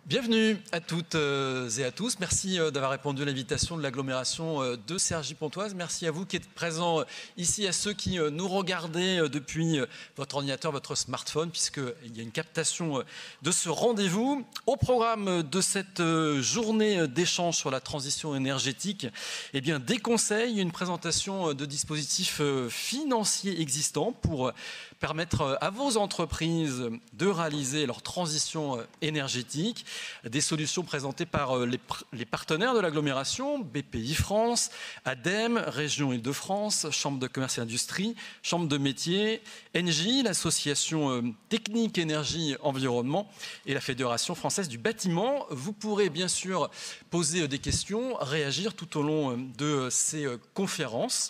Bienvenue à toutes et à tous. Merci d'avoir répondu à l'invitation de l'agglomération de Cergy-Pontoise. Merci à vous qui êtes présents ici, à ceux qui nous regardez depuis votre ordinateur, votre smartphone, puisqu'il y a une captation de ce rendez-vous. Au programme de cette journée d'échange sur la transition énergétique, eh bien, des conseils, une présentation de dispositifs financiers existants pour permettre à vos entreprises de réaliser leur transition énergétique. Des solutions présentées par les partenaires de l'agglomération, BPI France, ADEME, Région Île-de-France, Chambre de commerce et industrie, Chambre de métiers, ENGIE, l'association technique énergie environnement et la Fédération française du bâtiment. Vous pourrez bien sûr poser des questions, réagir tout au long de ces conférences.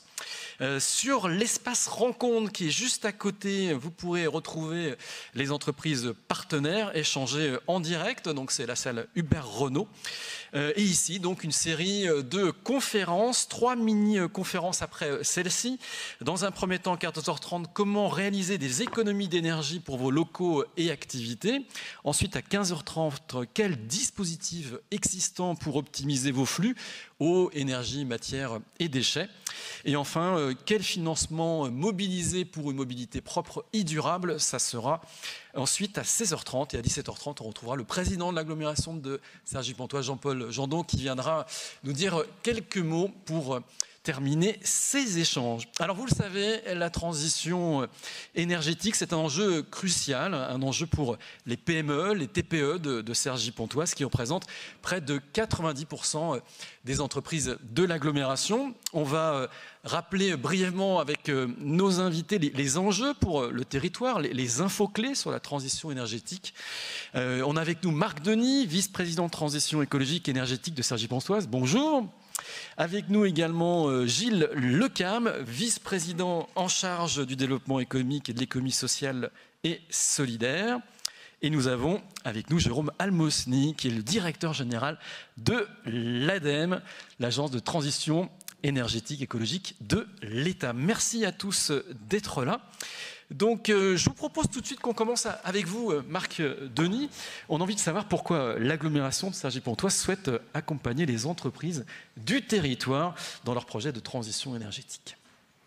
Sur l'espace rencontre qui est juste à côté, vous pourrez retrouver les entreprises partenaires, échanger en direct. Donc c'est la salle Hubert Renault. Et ici, donc, une série de conférences, 3 mini-conférences après celle-ci. Dans un premier temps, 14h30, comment réaliser des économies d'énergie pour vos locaux et activités. Ensuite, à 15h30, quels dispositifs existants pour optimiser vos flux, eau, énergie, matière et déchets. Et enfin, quel financement mobiliser pour une mobilité propre et durable. Ça sera ensuite à 16h30 et à 17h30, on retrouvera le président de l'agglomération de Cergy-Pontoise, Jean-Paul Jandon, qui viendra nous dire quelques mots pour terminer ces échanges. Alors vous le savez, la transition énergétique, c'est un enjeu crucial, un enjeu pour les PME, les TPE de Cergy-Pontoise, qui représentent près de 90% des entreprises de l'agglomération. On va rappeler brièvement avec nos invités les enjeux pour le territoire, les infos clés sur la transition énergétique. On a avec nous Marc Denis, vice-président de transition écologique et énergétique de Cergy-Pontoise. Bonjour. Avec nous également Gilles Lecam, vice-président en charge du développement économique et de l'économie sociale et solidaire. Et nous avons avec nous Jérôme Almosny, qui est le directeur général de l'ADEME, l'agence de transition énergétique écologique de l'État. Merci à tous d'être là. Donc, je vous propose tout de suite qu'on commence avec vous, Marc Denis. On a envie de savoir pourquoi l'agglomération de Cergy-Pontoise souhaite accompagner les entreprises du territoire dans leurs projets de transition énergétique.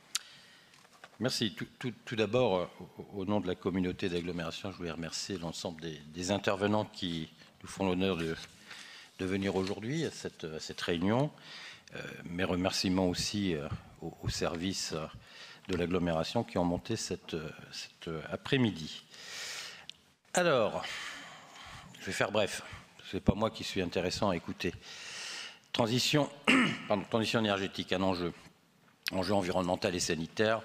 Merci. Tout d'abord, au nom de la communauté d'agglomération, je voulais remercier l'ensemble des intervenants qui nous font l'honneur de venir aujourd'hui à cette réunion. Mes remerciements aussi au service de l'agglomération qui ont monté cet après-midi. Alors, je vais faire bref. Ce n'est pas moi qui suis intéressant à écouter. Transition énergétique, un enjeu environnemental et sanitaire.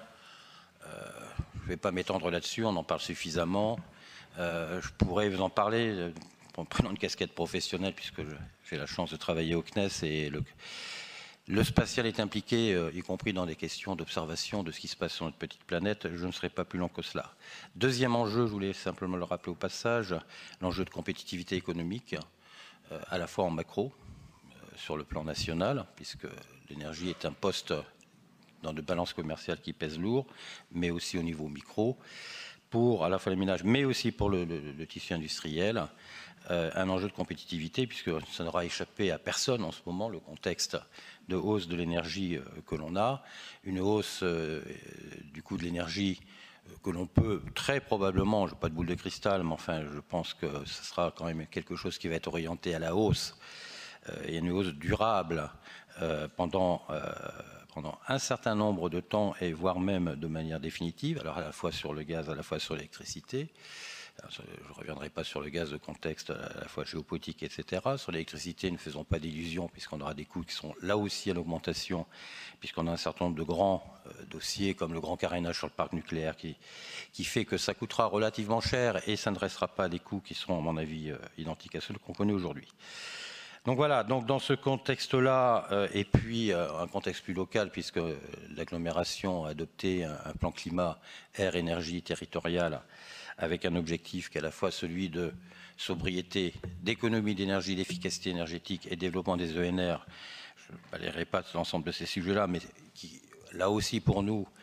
Je ne vais pas m'étendre là-dessus, on en parle suffisamment. Je pourrais vous en parler en prenant une casquette professionnelle, puisque j'ai la chance de travailler au CNES et le spatial est impliqué, y compris dans des questions d'observation de ce qui se passe sur notre petite planète. Je ne serai pas plus long que cela. Deuxième enjeu, je voulais simplement le rappeler au passage, l'enjeu de compétitivité économique, à la fois en macro, sur le plan national, puisque l'énergie est un poste dans de balances commerciales qui pèse lourd, mais aussi au niveau micro, pour à la fois les ménages, mais aussi pour le tissu industriel. Un enjeu de compétitivité, puisque ça n'aura échappé à personne en ce moment, le contexte de hausse de l'énergie que l'on a, une hausse du coût de l'énergie que l'on peut très probablement, je n'ai pas de boule de cristal, mais enfin je pense que ce sera quand même quelque chose qui va être orienté à la hausse, et une hausse durable pendant un certain nombre de temps, et voire même de manière définitive, alors à la fois sur le gaz, à la fois sur l'électricité. Je ne reviendrai pas sur le gaz de contexte à la fois géopolitique, etc. Sur l'électricité, ne faisons pas d'illusions, puisqu'on aura des coûts qui sont là aussi à l'augmentation, puisqu'on a un certain nombre de grands dossiers, comme le grand carénage sur le parc nucléaire, qui fait que ça coûtera relativement cher, et ça ne restera pas des coûts qui seront, à mon avis, identiques à ceux qu'on connaît aujourd'hui. Donc voilà, donc dans ce contexte-là, et puis un contexte plus local, puisque l'agglomération a adopté un plan climat, air, énergie territoriale, avec un objectif qui est à la fois celui de sobriété, d'économie d'énergie, d'efficacité énergétique et développement des ENR. Je ne balayerai pas l'ensemble de ces sujets-là, mais qui, là aussi pour nous,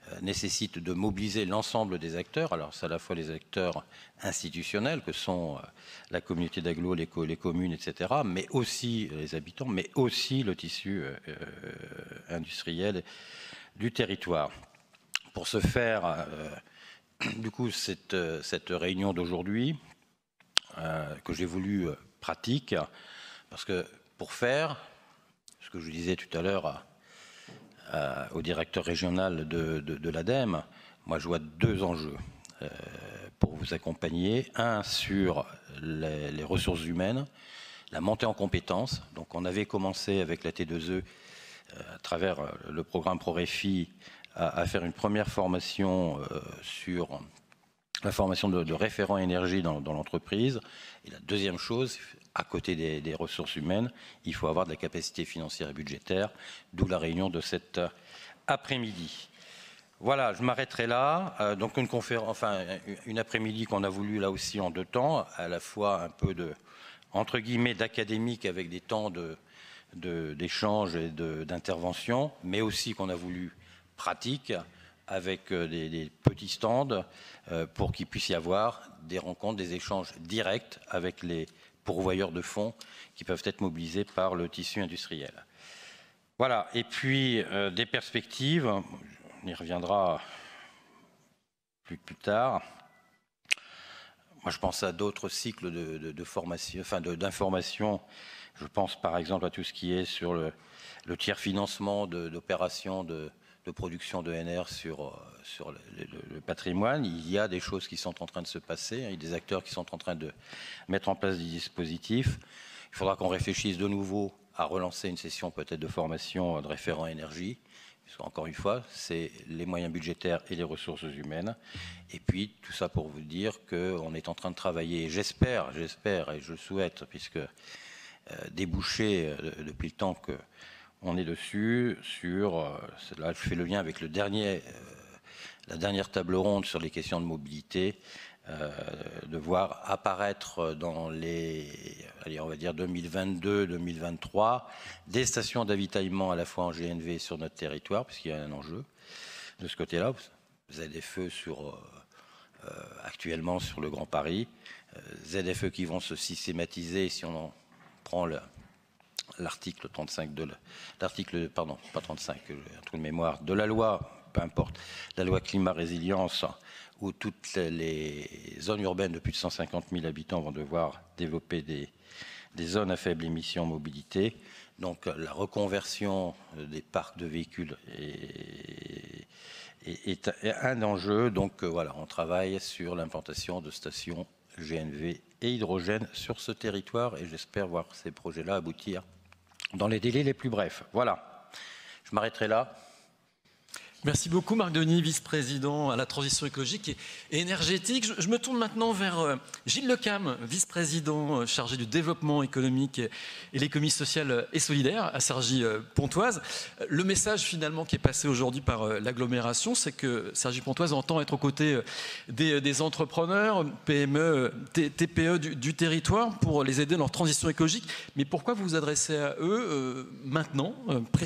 nécessite de mobiliser l'ensemble des acteurs. Alors, c'est à la fois les acteurs institutionnels, que sont la communauté d'agglo, les communes, etc., mais aussi les habitants, mais aussi le tissu industriel du territoire. Pour ce faire, du coup, cette réunion d'aujourd'hui, que j'ai voulu pratique, parce que pour faire, ce que je disais tout à l'heure au directeur régional de l'ADEME, moi je vois deux enjeux pour vous accompagner. Un, sur les ressources humaines, la montée en compétences. Donc on avait commencé avec la T2E à travers le programme ProRéfi à faire une première formation sur la formation de référents énergie dans l'entreprise. Et la deuxième chose, à côté des ressources humaines, il faut avoir de la capacité financière et budgétaire, d'où la réunion de cet après-midi. Voilà, je m'arrêterai là. Donc une après-midi qu'on a voulu là aussi en deux temps, à la fois un peu entre guillemets d'académique avec des temps d'échange et d'intervention, mais aussi qu'on a voulu pratique avec des petits stands pour qu'il puisse y avoir des rencontres, des échanges directs avec les pourvoyeurs de fonds qui peuvent être mobilisés par le tissu industriel. Voilà, et puis des perspectives, on y reviendra plus tard. Moi, je pense à d'autres cycles de formation, enfin d'information. Je pense par exemple à tout ce qui est sur le tiers financement d'opérations de production d'ENR sur le patrimoine. Il y a des choses qui sont en train de se passer, il y a des acteurs qui sont en train de mettre en place des dispositifs. Il faudra qu'on réfléchisse de nouveau à relancer une session peut-être de formation de référents énergie. Encore une fois, c'est les moyens budgétaires et les ressources humaines. Et puis, tout ça pour vous dire qu'on est en train de travailler, j'espère et je souhaite, puisque déboucher depuis le temps qu'on est dessus, là je fais le lien avec la dernière table ronde sur les questions de mobilité, de voir apparaître dans on va dire 2022-2023, des stations d'avitaillement à la fois en GNV et sur notre territoire, puisqu'il y a un enjeu de ce côté-là. ZFE actuellement sur le Grand Paris, ZFE qui vont se systématiser si on en prend l'article 35 pardon, pas 35, un trou de mémoire, de la loi, peu importe, la loi climat résilience, où toutes les zones urbaines de plus de 150 000 habitants vont devoir développer des zones à faible émission mobilité. Donc la reconversion des parcs de véhicules est un enjeu. Donc voilà, on travaille sur l'implantation de stations GNV et hydrogène sur ce territoire et j'espère voir ces projets-là aboutir dans les délais les plus brefs. Voilà, je m'arrêterai là. Merci beaucoup Marc Denis, vice-président à la transition écologique et énergétique. Je me tourne maintenant vers Gilles Lecam, vice-président chargé du développement économique et l'économie sociale et solidaire à Cergy-Pontoise. Le message finalement qui est passé aujourd'hui par l'agglomération, c'est que Cergy-Pontoise entend être aux côtés des entrepreneurs, PME, TPE du territoire pour les aider dans leur transition écologique. Mais pourquoi vous vous adressez à eux maintenant, précisément ?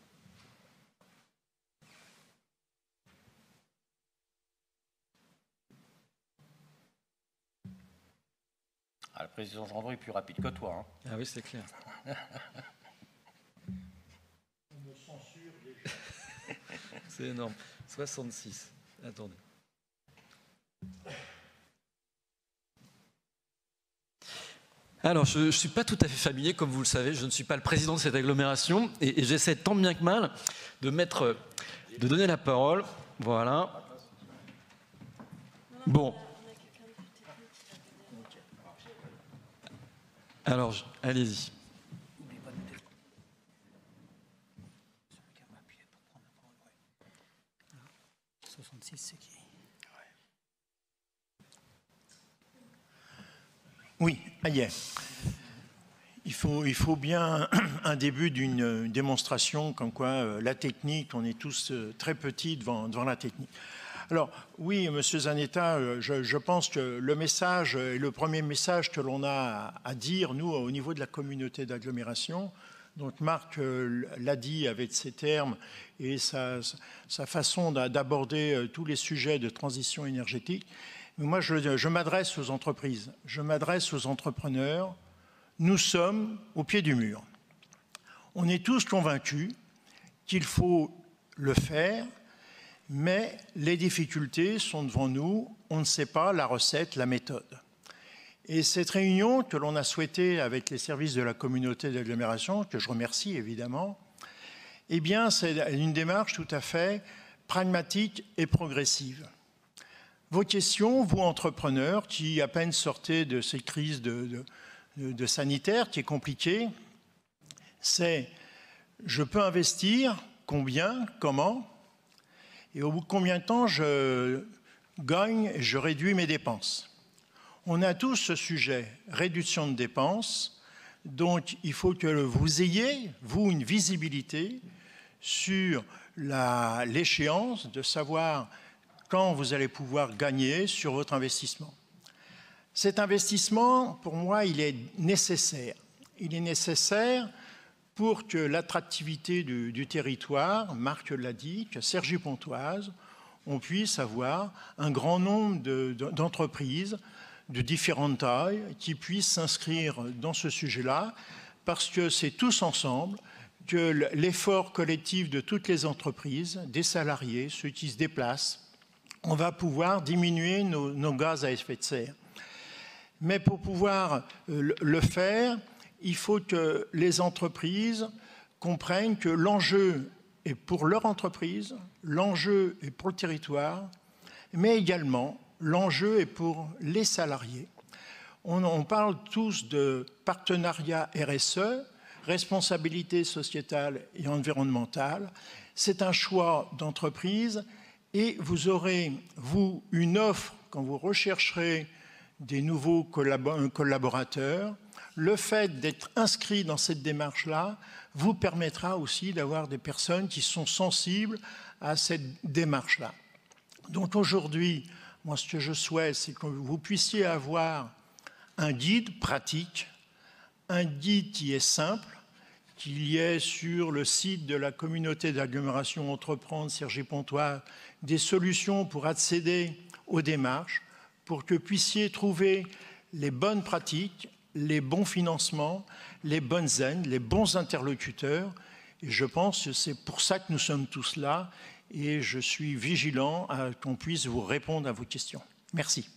Ah, le président Gendron est plus rapide que toi. Hein. Ah oui, c'est clair. On me censure déjà. C'est énorme. 66. Attendez. Alors, je ne suis pas tout à fait familier, comme vous le savez, je ne suis pas le président de cette agglomération et j'essaie tant bien que mal de donner la parole. Voilà. Bon. Alors, allez-y. 66, c'est qui? Oui, Aïe. Il faut bien un début d'une démonstration comme quoi la technique, on est tous très petits devant la technique. Alors oui, Monsieur Zanetta, je pense que le message, le premier message que l'on a à dire, nous, au niveau de la communauté d'agglomération, Donc Marc l'a dit avec ses termes et sa façon d'aborder tous les sujets de transition énergétique. Mais moi, je m'adresse aux entreprises, je m'adresse aux entrepreneurs. Nous sommes au pied du mur. On est tous convaincus qu'il faut le faire, mais les difficultés sont devant nous. On ne sait pas la recette, la méthode. Et cette réunion que l'on a souhaitée avec les services de la communauté d'agglomération, que je remercie évidemment, eh bien, c'est une démarche tout à fait pragmatique et progressive. Vos questions, vous entrepreneurs, qui à peine sortez de cette crise de sanitaire qui est compliquée, c'est je peux investir, combien, comment, et au bout de combien de temps je gagne et je réduis mes dépenses. On a tous ce sujet, réduction de dépenses, donc il faut que vous ayez, vous, une visibilité sur l'échéance de savoir quand vous allez pouvoir gagner sur votre investissement. Cet investissement, pour moi, il est nécessaire. Il est nécessaire pour que l'attractivité du territoire, Marc l'a dit, que Cergy-Pontoise, on puisse avoir un grand nombre d'entreprises de différentes tailles qui puissent s'inscrire dans ce sujet-là, parce que c'est tous ensemble que l'effort collectif de toutes les entreprises, des salariés, ceux qui se déplacent, on va pouvoir diminuer nos gaz à effet de serre. Mais pour pouvoir le faire, il faut que les entreprises comprennent que l'enjeu est pour leur entreprise, l'enjeu est pour le territoire, mais également l'enjeu est pour les salariés. On parle tous de partenariat RSE, responsabilité sociétale et environnementale. C'est un choix d'entreprise et vous aurez, vous, une offre quand vous rechercherez des nouveaux collaborateurs. Le fait d'être inscrit dans cette démarche-là vous permettra aussi d'avoir des personnes qui sont sensibles à cette démarche-là. Donc aujourd'hui, moi, ce que je souhaite, c'est que vous puissiez avoir un guide pratique, un guide qui est simple, qu'il y ait sur le site de la communauté d'agglomération Entreprendre Cergy-Pontoise des solutions pour accéder aux démarches, pour que vous puissiez trouver les bonnes pratiques, les bons financements, les bonnes aides, les bons interlocuteurs. Et je pense que c'est pour ça que nous sommes tous là. Et je suis vigilant à qu'on puisse vous répondre à vos questions. Merci.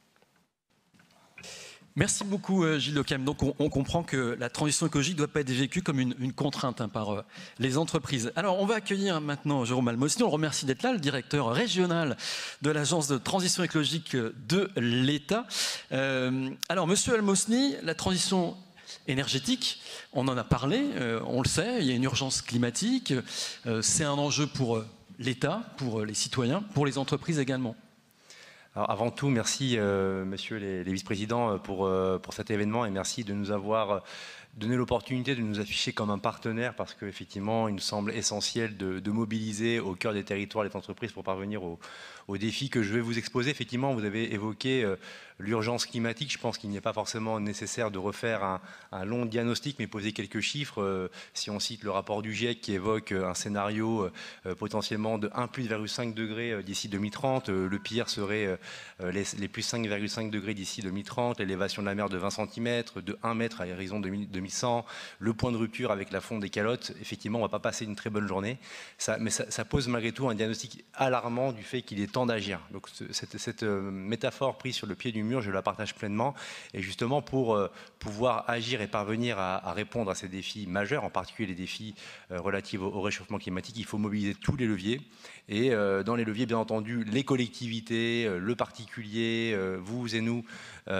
Merci beaucoup Gilles Lecam. Donc on comprend que la transition écologique ne doit pas être vécue comme une contrainte par les entreprises. Alors on va accueillir maintenant Jérôme Almosny. On le remercie d'être là, le directeur régional de l'Agence de transition écologique de l'État. Alors Monsieur Almosny, la transition énergétique, on en a parlé, on le sait, il y a une urgence climatique, c'est un enjeu pour l'État, pour les citoyens, pour les entreprises également. Alors avant tout, merci messieurs les vice-présidents pour cet événement et merci de nous avoir donné l'opportunité de nous afficher comme un partenaire parce qu'effectivement, il nous semble essentiel de mobiliser au cœur des territoires les entreprises pour parvenir aux défis que je vais vous exposer. Effectivement, vous avez évoqué l'urgence climatique. Je pense qu'il n'est pas forcément nécessaire de refaire un long diagnostic, mais poser quelques chiffres. Si on cite le rapport du GIEC qui évoque un scénario potentiellement de 1,5 degrés d'ici 2030, le pire serait les plus 5,5 degrés d'ici 2030, l'élévation de la mer de 20 cm, de 1 mètre à l'horizon 2100, le point de rupture avec la fonte des calottes. Effectivement, on ne va pas passer une très bonne journée. Mais ça pose malgré tout un diagnostic alarmant du fait qu'il est temps d'agir. Donc cette métaphore prise sur le pied du mur, je la partage pleinement. Et justement, pour pouvoir agir et parvenir à répondre à ces défis majeurs, en particulier les défis relatifs au réchauffement climatique, il faut mobiliser tous les leviers. Et dans les leviers, bien entendu, les collectivités, le particulier, vous et nous,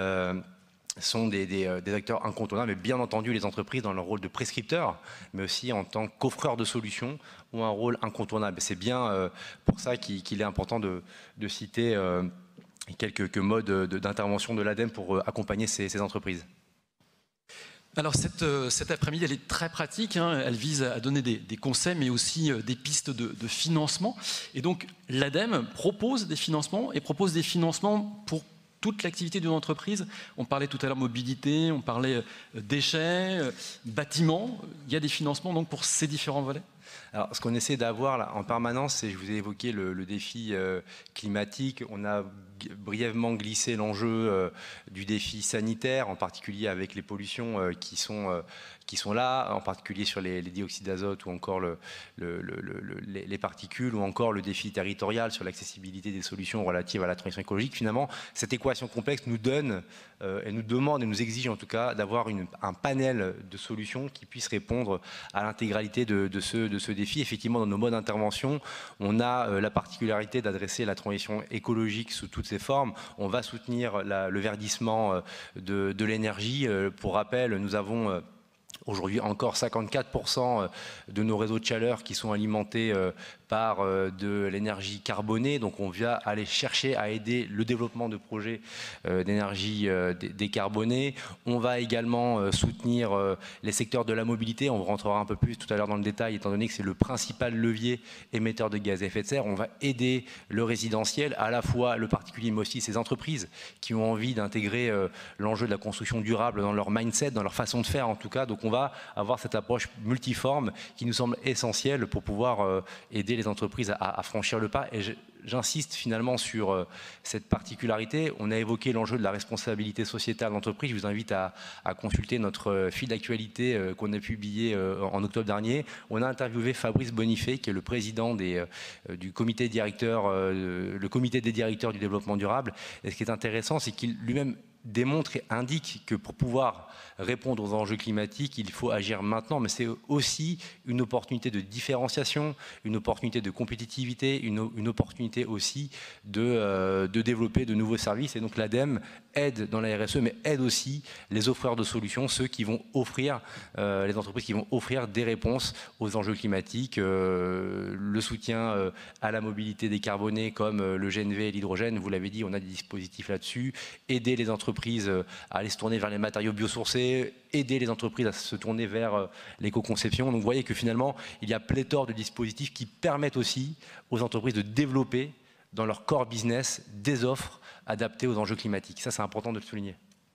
sont des acteurs incontournables, mais bien entendu les entreprises dans leur rôle de prescripteurs, mais aussi en tant qu'offreurs de solutions, ont un rôle incontournable. C'est bien pour ça qu'il est important de citer quelques modes d'intervention de l'ADEME pour accompagner ces entreprises. Alors cet après-midi, elle est très pratique, hein. Elle vise à donner des conseils, mais aussi des pistes de financement. Et donc l'ADEME propose des financements et propose des financements pour toute l'activité d'une entreprise? On parlait tout à l'heure mobilité, on parlait déchets, bâtiments. Il y a des financements donc pour ces différents volets? Alors, ce qu'on essaie d'avoir là, en permanence, c'est, je vous ai évoqué le défi climatique. On a brièvement glissé l'enjeu du défi sanitaire, en particulier avec les pollutions qui sont là, en particulier sur les dioxydes d'azote ou encore les particules, ou encore le défi territorial sur l'accessibilité des solutions relatives à la transition écologique. Finalement, cette équation complexe nous donne, elle nous demande et nous exige en tout cas d'avoir un panel de solutions qui puissent répondre à l'intégralité de ce défi. Effectivement, dans nos modes d'intervention, on a la particularité d'adresser la transition écologique sous toutes ses formes. On va soutenir le verdissement de l'énergie. Pour rappel, nous avons aujourd'hui encore 54% de nos réseaux de chaleur qui sont alimentés par de l'énergie carbonée. Donc on vient aller chercher à aider le développement de projets d'énergie décarbonée. On va également soutenir les secteurs de la mobilité. On rentrera un peu plus tout à l'heure dans le détail, étant donné que c'est le principal levier émetteur de gaz à effet de serre. On va aider le résidentiel, à la fois le particulier, mais aussi ces entreprises qui ont envie d'intégrer l'enjeu de la construction durable dans leur mindset, dans leur façon de faire en tout cas. Donc on va avoir cette approche multiforme qui nous semble essentielle pour pouvoir aider les entreprises à franchir le pas. Et j'insiste finalement sur cette particularité. On a évoqué l'enjeu de la responsabilité sociétale d'entreprise. Je vous invite à consulter notre fil d'actualité qu'on a publié en octobre dernier. On a interviewé Fabrice Bonifay, qui est le président du comité directeur, le comité des directeurs du développement durable. Et ce qui est intéressant, c'est qu'il lui-même démontre et indique que pour pouvoir répondre aux enjeux climatiques, il faut agir maintenant, mais c'est aussi une opportunité de différenciation, une opportunité de compétitivité, une opportunité aussi de développer de nouveaux services. Et donc l'ADEME aide dans la RSE, mais aide aussi les offreurs de solutions, ceux qui vont offrir, les entreprises qui vont offrir des réponses aux enjeux climatiques, le soutien à la mobilité décarbonée comme le GNV et l'hydrogène, vous l'avez dit, on a des dispositifs là-dessus, aider les entreprises à aller se tourner vers les matériaux biosourcés, aider les entreprises à se tourner vers l'éco-conception. Donc vous voyez que finalement, il y a pléthore de dispositifs qui permettent aussi aux entreprises de développer dans leur core business des offres adaptées aux enjeux climatiques. Ça, c'est important de le souligner.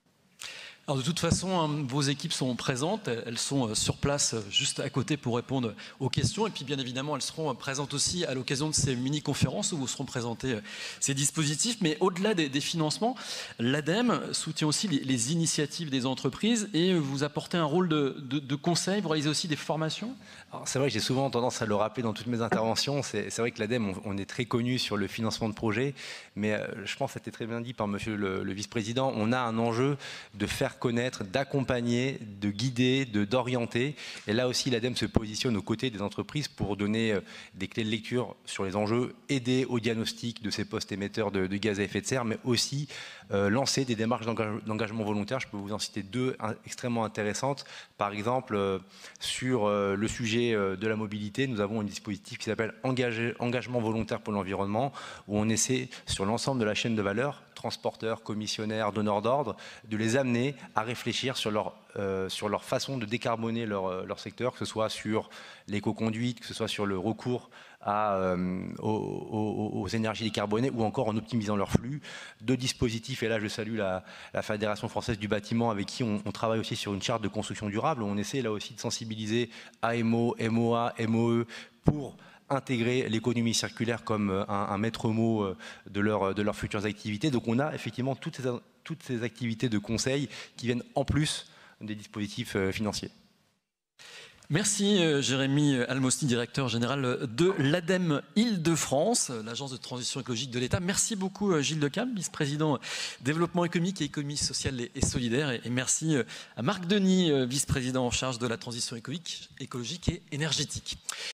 Alors de toute façon, vos équipes sont présentes, elles sont sur place juste à côté pour répondre aux questions. Et puis bien évidemment, elles seront présentes aussi à l'occasion de ces mini-conférences où vous seront présentés ces dispositifs. Mais au-delà des financements, l'ADEME soutient aussi les initiatives des entreprises et vous apportez un rôle de conseil, vous réalisez aussi des formations? C'est vrai que j'ai souvent tendance à le rappeler dans toutes mes interventions. C'est vrai que l'ADEME, on est très connu sur le financement de projets, mais je pense que c'était très bien dit par monsieur le vice-président, on a un enjeu de faire connaître, d'accompagner, de guider, d'orienter. Et là aussi, l'ADEME se positionne aux côtés des entreprises pour donner des clés de lecture sur les enjeux, aider au diagnostic de ces postes émetteurs de gaz à effet de serre, mais aussi lancer des démarches d'engagement volontaire. Je peux vous en citer deux extrêmement intéressantes. Par exemple, sur le sujet de la mobilité, nous avons un dispositif qui s'appelle Engagement volontaire pour l'environnement, où on essaie sur l'ensemble de la chaîne de valeur, transporteurs, commissionnaires, donneurs d'ordre, de les amener à réfléchir sur leur façon de décarboner leur secteur, que ce soit sur l'éco-conduite, que ce soit sur le recours aux énergies décarbonées ou encore en optimisant leur flux. Deux dispositifs, et là je salue la Fédération française du bâtiment avec qui on travaille aussi sur une charte de construction durable, où on essaie là aussi de sensibiliser AMO, MOA, MOE pour intégrer l'économie circulaire comme un maître mot de leurs futures activités. Donc on a effectivement toutes ces activités de conseil qui viennent en plus des dispositifs financiers. Merci Jérémy Almosny, directeur général de l'ADEME Île-de-France, l'agence de transition écologique de l'État. Merci beaucoup Gilles Decam, vice-président développement économique et économie sociale et solidaire. Et merci à Marc Denis, vice-président en charge de la transition écologique et énergétique.